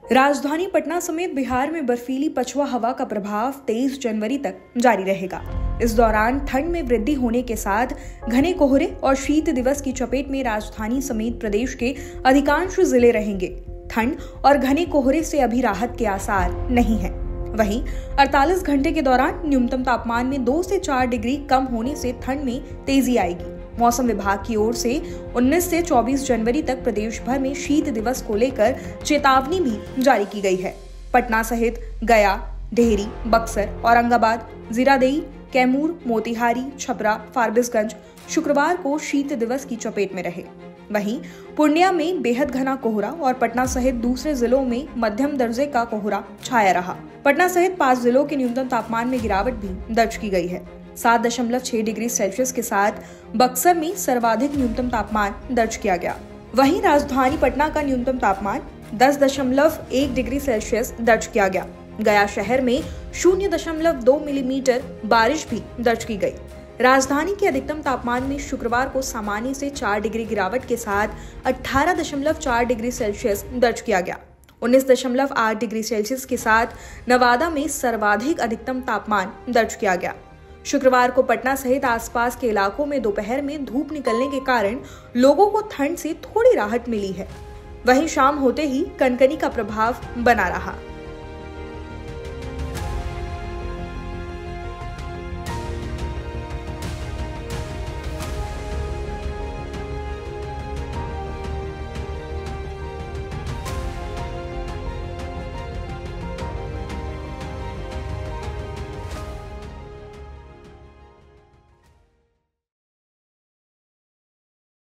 राजधानी पटना समेत बिहार में बर्फीली पछुआ हवा का प्रभाव 23 जनवरी तक जारी रहेगा। इस दौरान ठंड में वृद्धि होने के साथ घने कोहरे और शीत दिवस की चपेट में राजधानी समेत प्रदेश के अधिकांश जिले रहेंगे। ठंड और घने कोहरे से अभी राहत के आसार नहीं है। वहीं 48 घंटे के दौरान न्यूनतम तापमान में 2 से 4 डिग्री कम होने से ठंड में तेजी आएगी। मौसम विभाग की ओर से 19 से 24 जनवरी तक प्रदेश भर में शीत दिवस को लेकर चेतावनी भी जारी की गई है। पटना सहित गया, डेहरी, बक्सर, औरंगाबाद, जीरादेई, कैमूर, मोतिहारी, छपरा, फारबिसगंज शुक्रवार को शीत दिवस की चपेट में रहे। वहीं पूर्णिया में बेहद घना कोहरा और पटना सहित दूसरे जिलों में मध्यम दर्जे का कोहरा छाया रहा। पटना सहित 5 जिलों के न्यूनतम तापमान में गिरावट भी दर्ज की गई है। 7.6 डिग्री सेल्सियस के साथ बक्सर में सर्वाधिक न्यूनतम तापमान दर्ज किया गया। वहीं राजधानी पटना का न्यूनतम तापमान 10.1 डिग्री सेल्सियस दर्ज किया गया। गया शहर में 0.2 मिलीमीटर बारिश भी दर्ज की गई। राजधानी के अधिकतम तापमान में शुक्रवार को सामान्य से 4 डिग्री गिरावट के साथ 18.4 डिग्री सेल्सियस दर्ज किया गया। 19.8 डिग्री सेल्सियस के साथ नवादा में सर्वाधिक अधिकतम तापमान दर्ज किया गया। शुक्रवार को पटना सहित आसपास के इलाकों में दोपहर में धूप निकलने के कारण लोगों को ठंड से थोड़ी राहत मिली है। वहीं शाम होते ही कनकनी का प्रभाव बना रहा।